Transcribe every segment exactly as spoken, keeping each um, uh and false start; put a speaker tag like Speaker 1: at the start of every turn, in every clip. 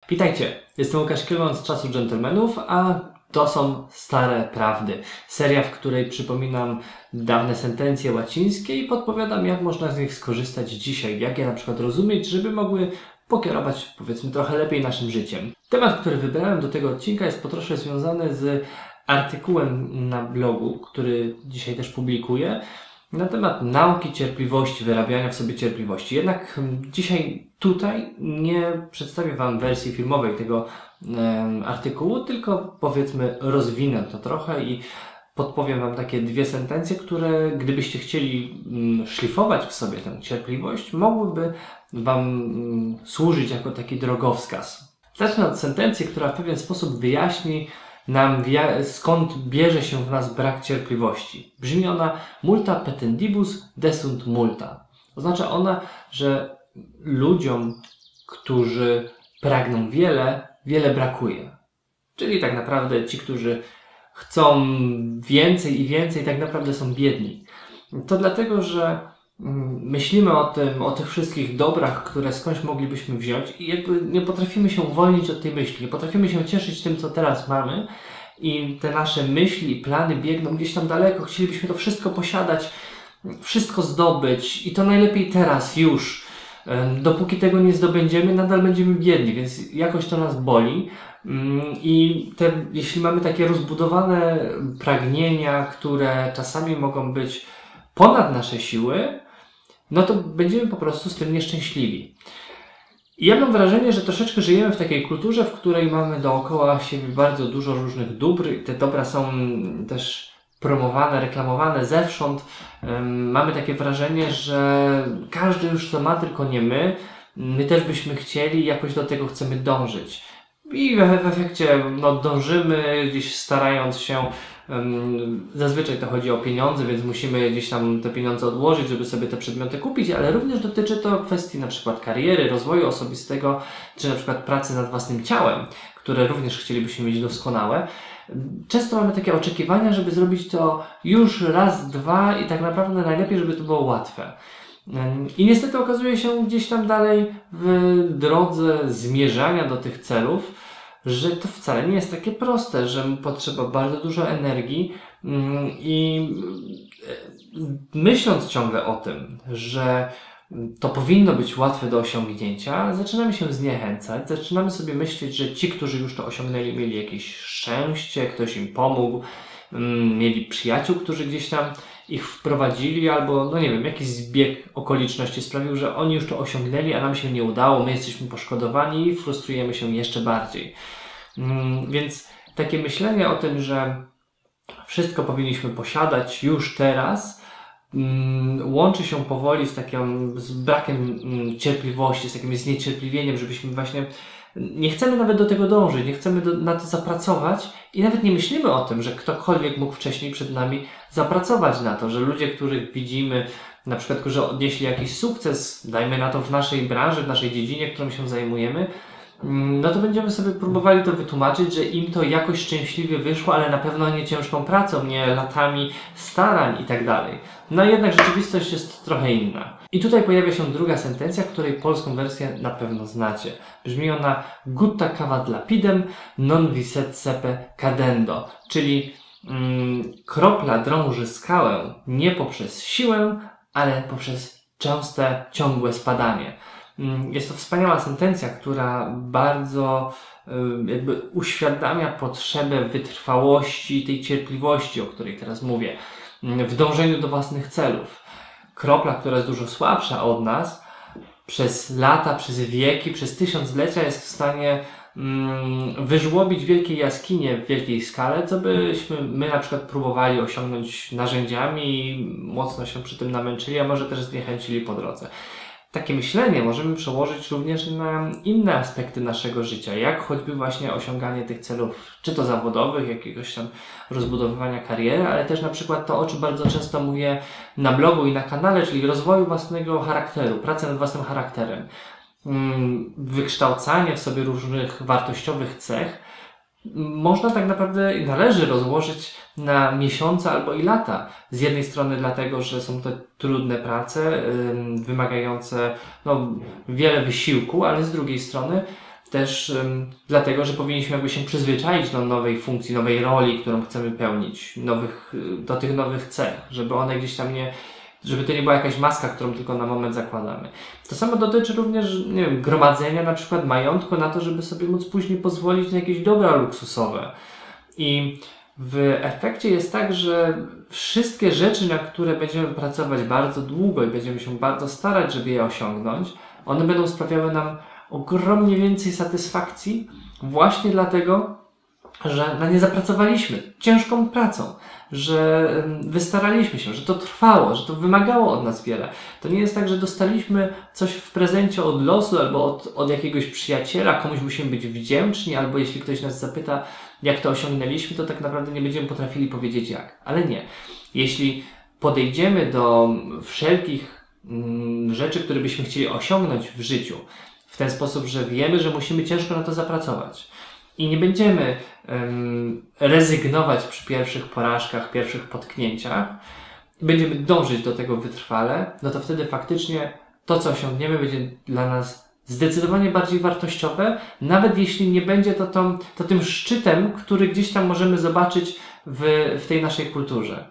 Speaker 1: Witajcie, jestem Łukasz Kielon z Czasu Dżentelmenów, a to są Stare Prawdy. Seria, w której przypominam dawne sentencje łacińskie i podpowiadam, jak można z nich skorzystać dzisiaj, jak je na przykład rozumieć, żeby mogły pokierować, powiedzmy, trochę lepiej naszym życiem. Temat, który wybrałem do tego odcinka, jest po trosze związany z artykułem na blogu, który dzisiaj też publikuję, na temat nauki cierpliwości, wyrabiania w sobie cierpliwości. Jednak dzisiaj tutaj nie przedstawię Wam wersji filmowej tego e, artykułu, tylko powiedzmy rozwinę to trochę i podpowiem Wam takie dwie sentencje, które gdybyście chcieli mm, szlifować w sobie tę cierpliwość, mogłyby Wam mm, służyć jako taki drogowskaz. Zacznę od sentencji, która w pewien sposób wyjaśni nam, skąd bierze się w nas brak cierpliwości. Brzmi ona: multa petendibus desunt multa. Oznacza ona, że ludziom, którzy pragną wiele, wiele brakuje. Czyli tak naprawdę ci, którzy chcą więcej i więcej, tak naprawdę są biedni. To dlatego, że myślimy o tym, o tych wszystkich dobrach, które skądś moglibyśmy wziąć i jakby nie potrafimy się uwolnić od tej myśli, nie potrafimy się cieszyć tym, co teraz mamy i te nasze myśli i plany biegną gdzieś tam daleko, chcielibyśmy to wszystko posiadać, wszystko zdobyć i to najlepiej teraz, już. Dopóki tego nie zdobędziemy, nadal będziemy biedni, więc jakoś to nas boli. I te, jeśli mamy takie rozbudowane pragnienia, które czasami mogą być ponad nasze siły, no to będziemy po prostu z tym nieszczęśliwi. I ja mam wrażenie, że troszeczkę żyjemy w takiej kulturze, w której mamy dookoła siebie bardzo dużo różnych dóbr. Te dobra są też promowane, reklamowane zewsząd. Um, mamy takie wrażenie, że każdy już to ma, tylko nie my. My też byśmy chcieli, jakoś do tego chcemy dążyć. I w, w efekcie no, dążymy, gdzieś starając się, um, zazwyczaj to chodzi o pieniądze, więc musimy gdzieś tam te pieniądze odłożyć, żeby sobie te przedmioty kupić, ale również dotyczy to kwestii na przykład kariery, rozwoju osobistego, czy na przykład pracy nad własnym ciałem, które również chcielibyśmy mieć doskonałe. Często mamy takie oczekiwania, żeby zrobić to już raz, dwa i tak naprawdę najlepiej, żeby to było łatwe. I niestety okazuje się gdzieś tam dalej w drodze zmierzania do tych celów, że to wcale nie jest takie proste, że potrzeba bardzo dużo energii i myśląc ciągle o tym, że to powinno być łatwe do osiągnięcia, zaczynamy się zniechęcać, zaczynamy sobie myśleć, że ci, którzy już to osiągnęli, mieli jakieś szczęście, ktoś im pomógł, mieli przyjaciół, którzy gdzieś tam ich wprowadzili, albo no nie wiem, jakiś zbieg okoliczności sprawił, że oni już to osiągnęli, a nam się nie udało, my jesteśmy poszkodowani i frustrujemy się jeszcze bardziej. Więc takie myślenie o tym, że wszystko powinniśmy posiadać już teraz, łączy się powoli z takim z brakiem cierpliwości, z takim zniecierpliwieniem, żebyśmy właśnie nie chcemy nawet do tego dążyć, nie chcemy do, na to zapracować i nawet nie myślimy o tym, że ktokolwiek mógł wcześniej przed nami zapracować na to, że ludzie, których widzimy, na przykład, którzy odnieśli jakiś sukces, dajmy na to w naszej branży, w naszej dziedzinie, którą się zajmujemy, no to będziemy sobie próbowali to wytłumaczyć, że im to jakoś szczęśliwie wyszło, ale na pewno nie ciężką pracą, nie latami starań i tak dalej. No jednak rzeczywistość jest trochę inna. I tutaj pojawia się druga sentencja, której polską wersję na pewno znacie. Brzmi ona: gutta cavat lapidem, non viset sepe cadendo. Czyli mm, kropla drąży skałę nie poprzez siłę, ale poprzez częste, ciągłe spadanie. Jest to wspaniała sentencja, która bardzo jakby uświadamia potrzebę wytrwałości, tej cierpliwości, o której teraz mówię, w dążeniu do własnych celów. Kropla, która jest dużo słabsza od nas, przez lata, przez wieki, przez tysiąclecia jest w stanie mm, wyżłobić wielkie jaskinie w wielkiej skale, co byśmy my na przykład próbowali osiągnąć narzędziami i mocno się przy tym namęczyli, a może też zniechęcili po drodze. Takie myślenie możemy przełożyć również na inne aspekty naszego życia, jak choćby właśnie osiąganie tych celów, czy to zawodowych, jakiegoś tam rozbudowywania kariery, ale też na przykład to, o czym bardzo często mówię na blogu i na kanale, czyli rozwoju własnego charakteru, pracy nad własnym charakterem, wykształcanie w sobie różnych wartościowych cech. Można tak naprawdę i należy rozłożyć na miesiące albo i lata. Z jednej strony dlatego, że są to trudne prace, yy, wymagające no, wiele wysiłku, ale z drugiej strony Też um, dlatego, że powinniśmy jakby się przyzwyczaić do nowej funkcji, nowej roli, którą chcemy pełnić, nowych, do tych nowych cech, żeby one gdzieś tam nie, żeby to nie była jakaś maska, którą tylko na moment zakładamy. To samo dotyczy również, nie wiem, gromadzenia na przykład majątku na to, żeby sobie móc później pozwolić na jakieś dobra luksusowe. I w efekcie jest tak, że wszystkie rzeczy, na które będziemy pracować bardzo długo i będziemy się bardzo starać, żeby je osiągnąć, one będą sprawiały nam ogromnie więcej satysfakcji właśnie dlatego, że na nie zapracowaliśmy ciężką pracą, że wystaraliśmy się, że to trwało, że to wymagało od nas wiele. To nie jest tak, że dostaliśmy coś w prezencie od losu albo od, od jakiegoś przyjaciela, komuś musimy być wdzięczni, albo jeśli ktoś nas zapyta, jak to osiągnęliśmy, to tak naprawdę nie będziemy potrafili powiedzieć jak. Ale nie. Jeśli podejdziemy do wszelkich mm, rzeczy, które byśmy chcieli osiągnąć w życiu, w ten sposób, że wiemy, że musimy ciężko na to zapracować i nie będziemy um, rezygnować przy pierwszych porażkach, pierwszych potknięciach, będziemy dążyć do tego wytrwale, no to wtedy faktycznie to, co osiągniemy, będzie dla nas zdecydowanie bardziej wartościowe, nawet jeśli nie będzie to, tą, to tym szczytem, który gdzieś tam możemy zobaczyć w, w tej naszej kulturze.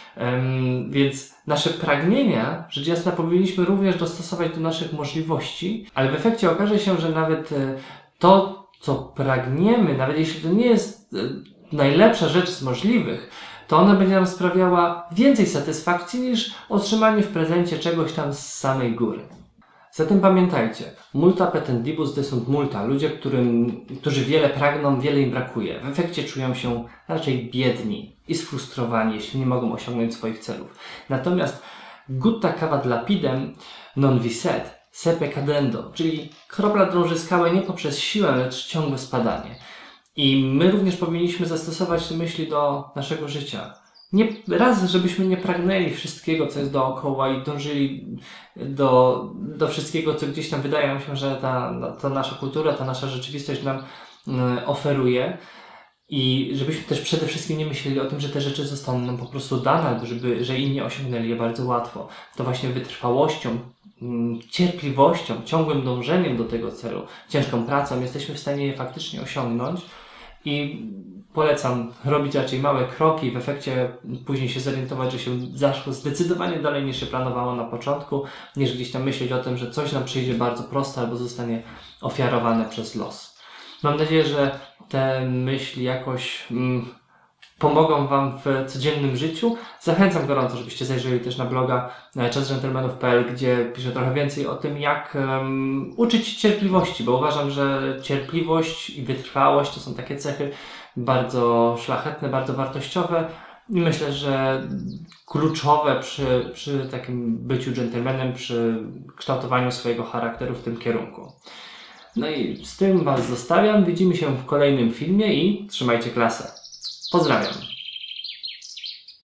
Speaker 1: Um, więc nasze pragnienia, rzecz jasna, powinniśmy również dostosować do naszych możliwości, ale w efekcie okaże się, że nawet e, to, co pragniemy, nawet jeśli to nie jest e, najlepsza rzecz z możliwych, to ona będzie nam sprawiała więcej satysfakcji niż otrzymanie w prezencie czegoś tam z samej góry. Zatem pamiętajcie, multa petendibus desunt multa. Ludzie, którym, którzy wiele pragną, wiele im brakuje. W efekcie czują się raczej biedni i sfrustrowani, jeśli nie mogą osiągnąć swoich celów. Natomiast gutta cavat lapidem non viset, sepe cadendo, czyli kropla drąży skałę nie poprzez siłę, lecz ciągłe spadanie. I my również powinniśmy zastosować te myśli do naszego życia. Nie, raz, żebyśmy nie pragnęli wszystkiego, co jest dookoła i dążyli do, do wszystkiego, co gdzieś tam wydaje nam się, że ta, ta nasza kultura, ta nasza rzeczywistość nam y, oferuje. I żebyśmy też przede wszystkim nie myśleli o tym, że te rzeczy zostaną nam po prostu dane, albo żeby, że inni osiągnęli je bardzo łatwo. To właśnie wytrwałością, y, cierpliwością, ciągłym dążeniem do tego celu, ciężką pracą jesteśmy w stanie je faktycznie osiągnąć. I polecam robić raczej małe kroki i w efekcie później się zorientować, że się zaszło zdecydowanie dalej niż się planowało na początku, niż gdzieś tam myśleć o tym, że coś nam przyjdzie bardzo prosto albo zostanie ofiarowane przez los. Mam nadzieję, że te myśli jakoś mm, pomogą Wam w codziennym życiu. Zachęcam gorąco, żebyście zajrzeli też na bloga czas dżentelmenów kropka pe el, gdzie piszę trochę więcej o tym, jak um, uczyć cierpliwości, bo uważam, że cierpliwość i wytrwałość to są takie cechy bardzo szlachetne, bardzo wartościowe i myślę, że kluczowe przy, przy takim byciu dżentelmenem, przy kształtowaniu swojego charakteru w tym kierunku. No i z tym Was zostawiam. Widzimy się w kolejnym filmie i trzymajcie klasę. Pozdrawiam.